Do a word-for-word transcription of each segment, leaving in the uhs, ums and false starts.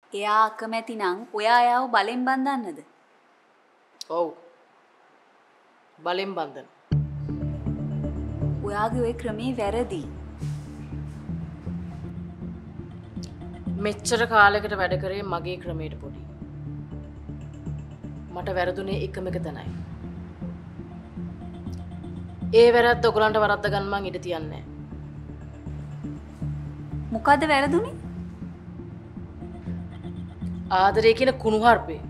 එයා අකමැති නම් ඔයා එයාව බලෙන් බඳින්නද? ඔව්. බලෙන් බඳින්න. ඔයාගේ ওই ක්‍රමේ වැරදි. මෙච්චර කාලයකට වැඩ කරේ මගේ ක්‍රමයට පොඩි. මට වැරදුනේ එකම එක තැනයි. ඒ වැරද්ද ඔයගලන්ට වරද්ද ගන්න මං ඉඩ තියන්නේ නැහැ. මොකද්ද වැරදුනේ? ආදරය කියන කුණුහරුපේ.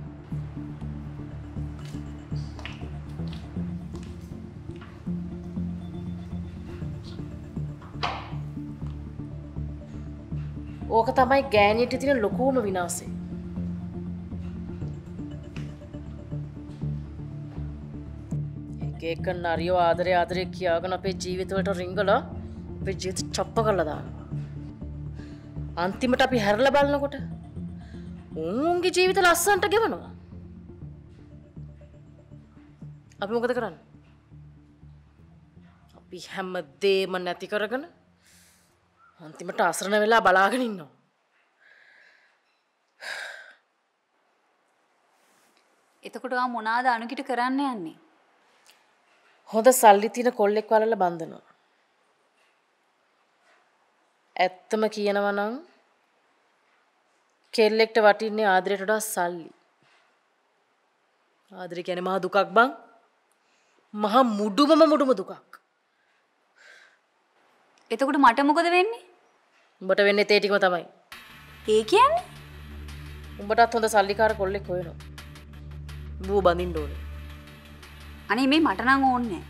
ඕක තමයි ගෑණියට තියෙන ලොකුම විනාශය. එක එක නරියෝ ආදරය ආදරය කියාගෙන අපේ ජීවිතවලට රිංගලා අපේ ජීවිත චප්ප කරලා දානවා. අන්තිමට අපි හැරලා බලනකොට උන්ගේ ජීවිත ලස්සනට ගෙවනවා. අපි මොකද කරන්නේ? අපි හැමදේම නැති කරගෙන අන්තිමට අසරණ වෙලා බලාගෙන ඉන්නවා. එතකොට ආ මොනවාද අනුකිට කරන්න යන්නේ? හොඳ සල්ලි තියෙන කොල්ලෙක් වලලා බඳිනවා. ඇත්තම කියනවා නම් කෙල්ලෙක්ට වටින්නේ ආදරයට වඩා සල්ලි. ආදරය කියන්නේ මහා දුකක් බං. මහා මුඩුමම මුඩුම දුකක්. එතකොට මට මොකද වෙන්නේ? උඹට වෙන්නේ තේ ටිකම තමයි. ඒ කියන්නේ? උඹටත් හොඳ සල්ලිකාර කොල්ලෙක් හොයනවා. බෝ බඳින්න ඕනේ. අනේ මේ මට නම් ඕනේ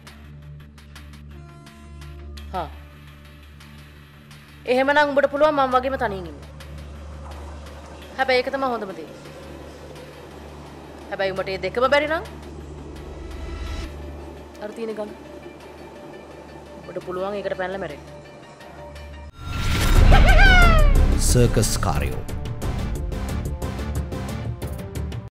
නැහැ. හා. එහෙමනම් උඹට පුළුවන් මම වගේම තනියෙන් ඉන්න. හැබැයි ඒක තමයි හොඳම දේ. හැබැයි උඹට මේ දෙකම බැරි නම් අර තියෙන ගඟ. උඹට පුළුවන් ඒකට පැනලා මැරෙන්න. සර්කස් කාර්යෝ